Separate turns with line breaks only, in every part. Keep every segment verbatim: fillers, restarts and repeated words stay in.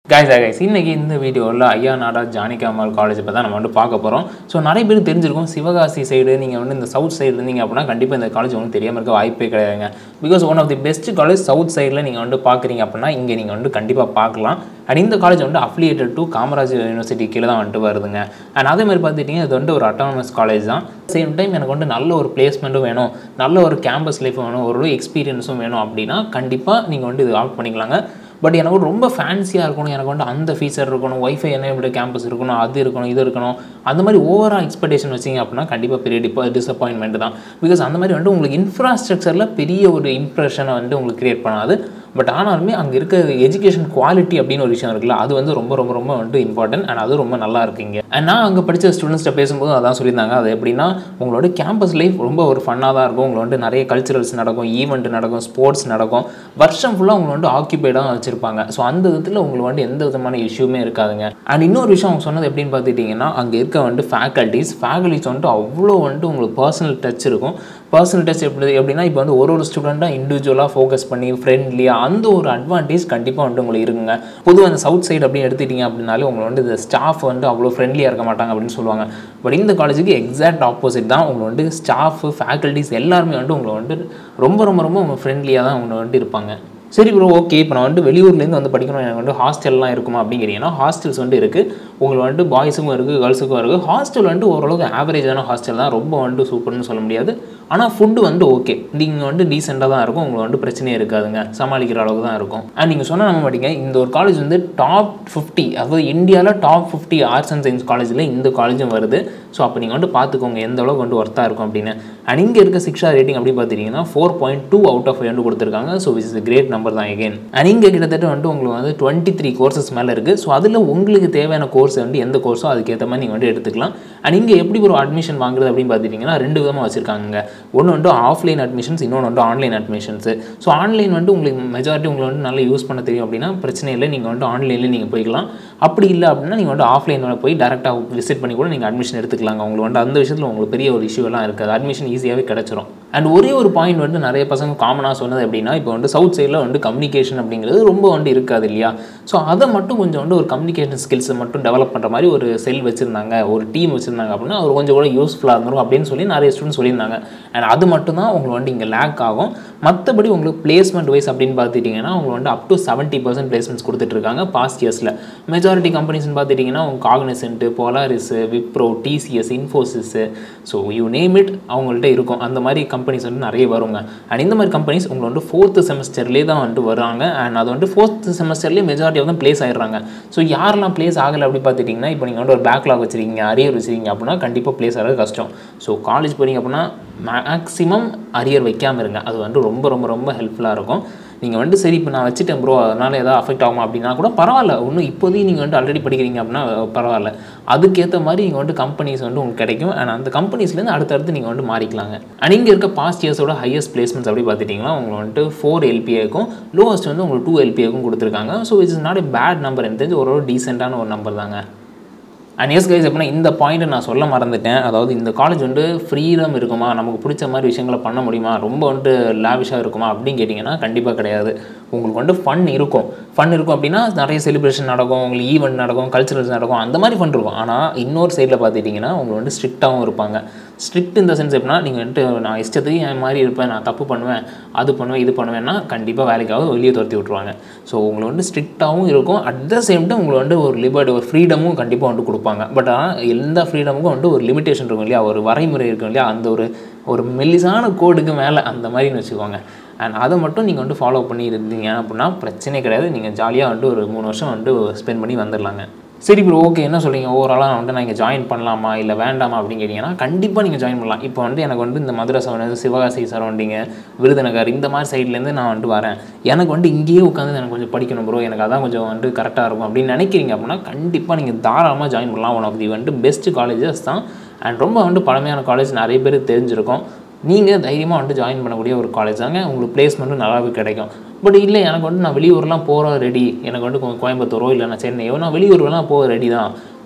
guys guys இன்னைக்கு இந்த வீடியோல ஐயா நாடார் ஜானகி அம்மாள் காலேஜ் பத்தி நம்ம வந்து பார்க்க போறோம். சோ நிறைய பேர் தெரிஞ்சிருக்கும் சிவகாசி சைடு நீங்க வந்து இந்த சவுத் சைடு இருந்தீங்க அப்படினா கண்டிப்பா இந்த காலேஜ் உங்களுக்கு தெரியாம இருக்க வாய்ப்பே கிடையாதுங்க. because one of the best college south சைடுல நீங்க வந்து பாக்குறீங்க அப்படினா இங்க நீங்க வந்து கண்டிப்பா பார்க்கலாம். and இந்த காலேஜ் வந்து affiliated to காமராஜர் யுனிவர்சிட்டி கீழ தான் வந்து வருதுங்க. and அதே மாதிரி பாத்துட்டீங்க இது வந்து ஒரு autonomous காலேஜ் தான். சேம் டைம் எனக்கு வந்து நல்ல ஒரு பிளேஸ்மென்ட்டும் வேணும், நல்ல ஒரு கேம்பஸ் லைஃப் வேணும், ஒரு எக்ஸ்பீரியன்ஸும் வேணும் அப்படினா கண்டிப்பா நீங்க வந்து இது ஆப்ட் பண்ணிக்கலாங்க. பட் எனக்கு ரொம்ப ஃபேன்சியாக இருக்கணும், எனக்கு வந்து அந்த ஃபீச்சர் இருக்கணும், ஒய்ஃபை எனேபிள்டு கேம்பஸ் இருக்கணும், அது இருக்கணும், இது இருக்கணும், அந்த மாதிரி ஓவரால் எக்ஸ்பெக்டேஷன் வச்சிங்க அப்படின்னா கண்டிப்பாக பெரிய டிப்பா டிசப்பாயின்மெண்ட் தான். பிகாஸ் அந்த மாதிரி வந்து உங்களுக்கு இன்ஃப்ராஸ்ட்ரக்சரில் பெரிய ஒரு இம்ப்ரெஷனை வந்து உங்களுக்கு கிரியேட் பண்ணாது. பட் ஆனாலுமே அங்கே இருக்க எஜுகேஷன் குவாலிட்டி அப்படின்னு ஒரு விஷயம் இருக்குல்ல, அது வந்து ரொம்ப ரொம்ப ரொம்ப வந்து இம்பார்ட்டன்ட். அண்ட் அது ரொம்ப நல்லா இருக்குங்க. அண்ட் நான் அங்கே படித்த ஸ்டூடெண்ட்ஸ்கிட்ட பேசும்போது அதான் சொல்லியிருந்தாங்க. அது எப்படின்னா உங்களோட கேம்பஸ் லைஃப் ரொம்ப ஒரு ஃபன்னாக தான் இருக்கும். உங்களை வந்து நிறைய கல்ச்சுரல்ஸ் நடக்கும், ஈவெண்ட் நடக்கும், ஸ்போர்ட்ஸ் நடக்கும், வருஷம் ஃபுல்லாக உங்களை வந்து ஆக்கியபைடாக வச்சுருப்பாங்க. ஸோ அந்த விதத்தில் உங்களுக்கு வந்து எந்த விதமான இஷ்யூமே இருக்காதுங்க. அண்ட் இன்னொரு விஷயம் அவங்க சொன்னது எப்படின்னு பார்த்துட்டிங்கன்னா அங்கே இருக்க வந்து ஃபேக்கல்ட்டிஸ் ஃபேக்கல்ட்டிஸ் வந்துட்டு அவ்வளோ வந்துட்டு உங்களுக்கு பர்சனல் டச் இருக்கும். பர்சனல் டச் எப்படி எப்படின்னா இப்போ வந்து ஒரு ஒரு ஸ்டூடெண்ட்டாக இண்டிவிஜுவலாக ஃபோக்கஸ் பண்ணி ஃப்ரெண்ட்லியாக அந்த ஒரு அட்வான்டேஜ் கண்டிப்பாக வந்து உங்களுக்கு இருக்குங்க. பொதுவாக அந்த சவுத் சைடு அப்படின்னு எடுத்துக்கிட்டீங்க அப்படின்னாலே உங்களை வந்து இந்த ஸ்டாஃப் வந்து அவ்வளோ ஃப்ரெண்ட்லியாக இருக்க மாட்டாங்க அப்படின்னு சொல்லுவாங்க. பட் இந்த காலேஜுக்கு எக்ஸாக்ட் ஆப்போசிட் தான். உங்களை வந்து ஸ்டாஃப் ஃபேக்கல்ட்டிஸ் எல்லாருமே வந்து உங்களை வந்து ரொம்ப ரொம்ப ரொம்ப உங்கள் ஃப்ரெண்ட்லியாக தான் உங்களை வந்து இருப்பாங்க. சரி ப்ரோ, ஓகே, இப்போ நான் வந்து வெளியூர்லேருந்து வந்து படிக்கணும், எனக்கு வந்து ஹாஸ்டல்லாம் இருக்குமா அப்படிங்கிறீங்கன்னா ஹாஸ்டல்ஸ் வந்து இருக்குது. உங்களுக்கு வந்து பாய்ஸுக்கும் இருக்குது, கேர்ள்ஸுக்கும் இருக்குது. ஹாஸ்டல் வந்து ஓரளவுக்கு ஆவரேஜான ஹாஸ்டல் தான், ரொம்ப வந்து சூப்பர்னு சொல்ல முடியாது. ஆனால் ஃபுட்டு வந்து ஓகே, நீங்கள் வந்து டீசெண்டாக தான் இருக்கும், உங்களுக்கு வந்து பிரச்சனையே இருக்காதுங்க, சமாளிக்கிற அளவுக்கு தான் இருக்கும். அண்ட் நீங்கள் சொன்னால் நம்ப மாட்டீங்க, இந்த ஒரு காலேஜ் வந்து டாப் ஃபிஃப்டி, அதாவது இந்தியாவில் top fifty arts and science காலேஜில் இந்த காலேஜும் வருது. ஸோ அப்போ நீங்கள் வந்து பார்த்துக்கோங்க எந்த அளவுக்கு வந்து ஒர்த்தாக இருக்கும் அப்படின்னு. அண்ட் இங்கே இருக்க சிக்ஷா ரேட்டிங் அப்படின்னு பார்த்துட்டிங்கன்னா four point two out of five வந்து கொடுத்துருக்காங்க. So which is great number தான் எகெயின். அண்ட் இங்கே கிட்டத்தட்ட வந்து உங்களுக்கு வந்து டுவெண்ட்டி த்ரீ கோர்சஸ் மேலே இருக்குது. ஸோ அதில் உங்களுக்கு தேவையான கோர்ஸ் வந்து எந்த கோர்ஸோ அதுக்கேற்ற மாதிரி நீங்கள் வந்து எடுத்துக்கலாம். அண்ட் இங்கே எப்படி ஒரு அட்மிஷன் வாங்குறது அப்படின்னு பார்த்துட்டிங்கன்னா ரெண்டு விதமாக வச்சுருக்காங்க. ஒன்று வந்து ஆஃப்லைன் அட்மிஷன்ஸ், இன்னொன்று வந்து ஆன்லைன் அட்மிஷன்ஸு. ஸோ ஆன்லைன் வந்து உங்களுக்கு மெஜாரிட்டி உங்களை வந்து நல்லா யூஸ் பண்ண தெரியும் அப்படின்னா பிரச்சனை இல்லை, நீங்கள் வந்து ஆன்லைனில் நீங்கள் போய்க்கலாம். அப்படி இல்லை அப்படின்னா நீங்கள் வந்து ஆஃப்லைனில் போய் டேரெக்டாக விசிட் பண்ணி கூட நீங்கள் அட்மிஷன் எடுத்துக்கலாங்க. உங்களுக்கு வந்து அந்த விஷயத்தில் உங்களுக்கு பெரிய ஒரு இஷ்யூ எல்லாம் இருக்காது, அட்மிஷன் ஈஸியாகவே கிடச்சிரும். அண்ட் ஒரே ஒரு பாயிண்ட் வந்து நிறைய பசங்க காமனாக சொன்னது அப்படின்னா இப்போ வந்து சவுத் சைடில் வந்து கம்யூனிகேஷன் அப்படிங்கிறது ரொம்ப வந்து இருக்காது இல்லையா. ஸோ அதை மட்டும் கொஞ்சம் வந்து ஒரு கம்யூனிகேஷன் ஸ்கில்ஸை மட்டும் டெவலப் பண்ணுற மாதிரி ஒரு செல் வச்சுருந்தாங்க, ஒரு டீம் வச்சுருந்தாங்க அப்படின்னா அவர் கொஞ்சம் கூட யூஸ்ஃபுல்லாக இருந்துடும் அப்படின்னு சொல்லி நிறைய ஸ்டூடெண்ட்ஸ் சொல்லியிருந்தாங்க. அண்ட் அது மட்டும் தான் உங்களுக்கு வந்து இங்கே லேக் ஆகும். மற்றபடி உங்களுக்கு பிளேஸ்மெண்ட் வைஸ் அப்படின்னு பார்த்துட்டிங்கன்னா உங்களுக்கு வந்து up to seventy percent placements கொடுத்துட்ருக்காங்க பாஸ்ட் இயர்ஸில். மெஜாரிட்டி கம்பெனிஸ்ன்னு பார்த்துட்டிங்கன்னா உங்கள் Cognizant, Polaris, Wipro, TCS, Infosys, so you name it அவங்கள்ட்ட இருக்கும். அந்த மாதிரி கம்பெனிஸ் வந்து நிறைய வருங்க. அண்ட் இந்த மாதிரி கம்பெனிஸ் உங்களை வந்து ஃபோர்த்து செமஸ்டர்லேயே தான் வந்துட்டு வராங்க. அண்ட் அது வந்து ஃபோர்த்து செமஸ்டர்லேயே மெஜாரிட்டி வந்து பிளேஸ் ஆகிடுறாங்க. ஸோ யாரெல்லாம் பிளேஸ் ஆகலை அப்படி பார்த்துட்டிங்கன்னா இப்போ நீங்கள் வந்து ஒரு பேக்லாக் வச்சுருக்கீங்க, அரியர் வச்சுருக்கீங்க அப்படின்னா கண்டிப்பாக பிளேஸ் ஆகிறது கஷ்டம். ஸோ காலேஜ் போகிறீங்க அப்படின்னா மேக்ஸிமம் அரியர் வைக்காமல் இருங்க, அது வந்து ரொம்ப ரொம்ப ரொம்ப ஹெல்ப்ஃபுல்லாக இருக்கும். நீங்கள் வந்து சரி இப்போ நான் வச்சுட்டேன் ப்ரோ அதனால் எதாவது அஃபெக்ட் ஆகுமா அப்படின்னா கூட பரவாயில்ல, ஒன்றும் இப்போதையும் நீங்கள் வந்து ஆல்ரெடி படிக்கிறீங்க அப்படின்னா பரவாயில்ல, அதுக்கேற்ற மாதிரி நீங்கள் வந்து கம்பெனிஸ் வந்து உங்களுக்கு கிடைக்கும். அண்ட் அந்த கம்பெனிஸ்லேருந்து அடுத்தடுத்து நீங்கள் வந்து மாறிக்கலாங்க. அண்ட் இங்கே இருக்க பாஸ்ட் இயர்ஸோட ஹையஸ்ட் பிளேஸ்மெண்ட்ஸ் அப்படி பார்த்துட்டிங்கன்னா உங்களுக்கு வந்துட்டு ஃபோர் எல்பிஏக்கும் லோவஸ்ட் வந்து உங்களுக்கு டூ எல்பிஏக்கும் கொடுத்துருக்காங்க. So it's is not a bad number, எனக்கு தெரிஞ்சு ஒரு டீசெண்டான ஒரு நம்பர் தாங்க. அண்ட் எஸ் கைஸ் அப்படின்னா இந்த பாயிண்ட்டை நான் சொல்ல மறந்துட்டேன். அதாவது இந்த காலேஜ் வந்து ஃப்ரீடம் இருக்குமா, நமக்கு பிடிச்ச மாதிரி விஷயங்களை பண்ண முடியுமா, ரொம்ப வந்துட்டு லாவிஷாக இருக்குமா அப்படின்னு கேட்டிங்கன்னா கண்டிப்பாக கிடையாது. உங்களுக்கு வந்து ஃபன் இருக்கும். ஃபன் இருக்கும் அப்படின்னா நிறைய செலிப்ரேஷன் நடக்கும், உங்களுக்கு ஈவெண்ட் நடக்கும், கல்ச்சுரல்ஸ் நடக்கும், அந்த மாதிரி ஃபன் இருக்கும். ஆனால் இன்னொரு சைடில் பார்த்துட்டிங்கன்னா உங்களுக்கு வந்து ஸ்ட்ரிக்டாகவும் இருப்பாங்க. ஸ்ட்ரிக்ட் இந்த சென்ஸ் எப்படின்னா நீங்கள் வந்துட்டு நான் இஷ்டத்துக்கு என் மாதிரி இருப்பேன், நான் தப்பு பண்ணுவேன், அது பண்ணுவேன், இது பண்ணுவேன்னா கண்டிப்பாக வேலைக்காக வெளியே துரத்தி விட்ருவாங்க. ஸோ உங்களை வந்து ஸ்ட்ரிக்டாகவும் இருக்கும், அட் த சேம் டைம் உங்களை வந்து ஒரு லிபர்ட்டி, ஒரு ஃப்ரீடமும் கண்டிப்பாக வந்து கொடுப்பாங்க. பட் ஆனால் எந்த ஃப்ரீடமுக்கும் வந்து ஒரு லிமிட்டேஷன் இருக்கும் இல்லையா, ஒரு வரைமுறை இருக்கும் இல்லையா, அந்த ஒரு ஒரு மெல்லிசான கோடுக்கு மேலே அந்த மாதிரின்னு வச்சுக்கோங்க. அண்ட் அதை மட்டும் நீங்கள் வந்து ஃபாலோ பண்ணி இருந்தீங்க அப்படின்னா பிரச்சனை கிடையாது, நீங்கள் ஜாலியாக வந்து ஒரு மூணு வருஷம் வந்து ஸ்பெண்ட் பண்ணி வந்துடலாங்க. சரி ப்ரோ, ஓகே, என்ன சொல்கிறீங்க ஓவராலாக வந்து நான் இங்கே ஜாயின் பண்ணலாமா இல்லை வேண்டாமா அப்படின்னு கேட்டிங்கன்னா கண்டிப்பாக நீங்கள் ஜாயின் பண்ணலாம். இப்போ வந்து எனக்கு வந்து இந்த மதுரை சரௌண்டிங், சிவகாசி சரௌண்டிங்கு, விருதுநகர் இந்த மாதிரி சைட்லேருந்து நான் வந்துட்டு வரேன், எனக்கு வந்து இங்கேயே உட்காந்து எனக்கு கொஞ்சம் படிக்கணும் ப்ரோ, எனக்கு அதான் கொஞ்சம் வந்து கரெக்டாக இருக்கும் அப்படின்னு நினைக்கிறீங்க அப்படின்னா கண்டிப்பாக நீங்கள் தாராளமாக ஜாயின் பண்ணலாம். ஒன் ஆஃப் தி வந்து பெஸ்ட் காலேஜஸ் தான். அண்ட் ரொம்ப வந்து பழமையான காலேஜ், நிறைய பேர் தெரிஞ்சிருக்கும். நீங்கள் தைரியமாக வந்துட்டு ஜாயின் பண்ணக்கூடிய ஒரு காலேஜ் தாங்க, உங்களுக்கு பிளேஸ்மெண்ட்டும் நல்லாவே கிடைக்கும். பட் இல்லை எனக்கு வந்து நான் வெளியூர்லாம் போகிற ரெடி, எனக்கு வந்து கோயம்புத்தூரோ இல்லை நான் சென்னையோ நான் வெளியூர்லாம் போக ரெடி தான்,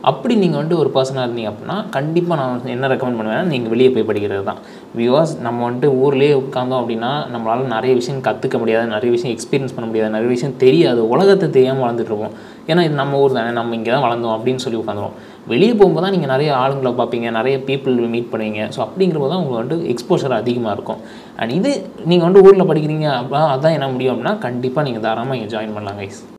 அப்படி நீங்கள் வந்துட்டு ஒரு பர்சனாக இருந்தீங்க அப்படின்னா கண்டிப்பாக நான் என்ன ரெக்கமெண்ட் பண்ணுவேன், நீங்கள் வெளியே போய் படிக்கிறது தான். பிகாஸ் நம்ம வந்துட்டு ஊர்லேயே உட்காந்தோம் அப்படின்னா நம்மளால் நிறைய விஷயம் கற்றுக்க முடியாது, நிறைய விஷயம் எக்ஸ்பீரியன்ஸ் பண்ண முடியாது, நிறைய விஷயம் தெரியாது, உலகத்தை தெரியாமல் வளர்ந்துட்டுருப்போம். ஏன்னா இது நம்ம ஊர் தானே, நம்ம இங்கே தான் வளர்ந்தோம் அப்படின்னு சொல்லி உட்காந்துருவோம். வெளியே போகும்போது தான் நீங்கள் நிறைய ஆளுங்களை பார்ப்பீங்க, நிறைய பீப்புள் மீட் பண்ணுவீங்க. ஸோ அப்படிங்கிறப்போ தான் உங்களுக்கு வந்துட்டு எக்ஸ்போஷர் அதிகமாக இருக்கும். அண்ட் இது நீங்கள் வந்துட்டு ஊரில் படிக்கிறீங்க அப்படின்னா அதான் என்ன முடியும் அப்படின்னா கண்டிப்பாக நீங்கள் தாராளமாக இங்கே ஜாயின் பண்ணலாம் கைஸ்.